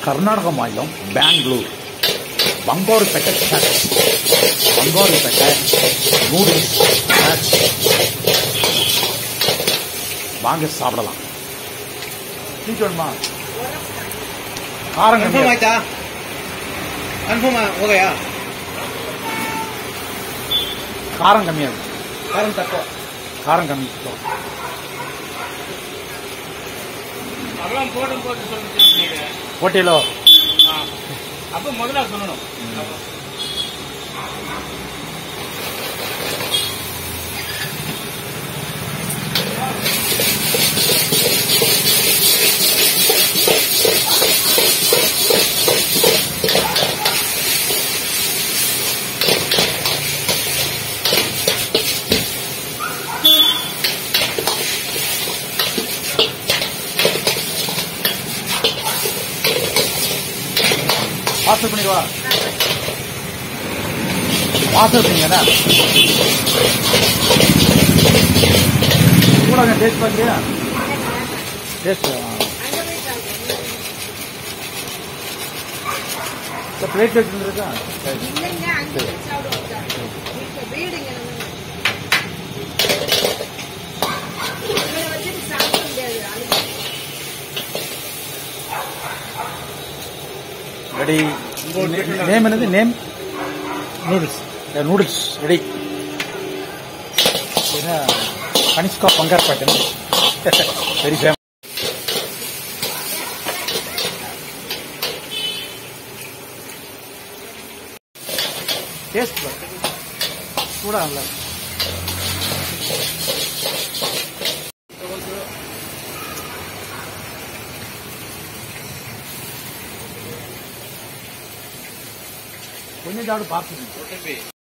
கர்நாடக மாநிலம் பெங்களூர் பங்கோரப்பேட்டை நூடுல்ஸ் வாங்க சாப்பிடலாம். வேணுமா? காரம் கம்மியா? காரம் கம்மியா? காரம் கம்மி. போட்டியிலோ அப்ப முதல்ல சொல்லணும். வாசல் பண்ணிடுவா. வாசல் பண்ணீங்கன்னா கூட டேஸ்ட் பார்த்தியா? டேஸ்ட் பிளேட் வச்சுருக்கா? ரெடி. நேம் என்னது? Name noodles ready. Kanishka Bangarpet very famous. Taste கூட நல்லா கொஞ்சம் சாப்பிட்டு பார்த்துக்கணும்.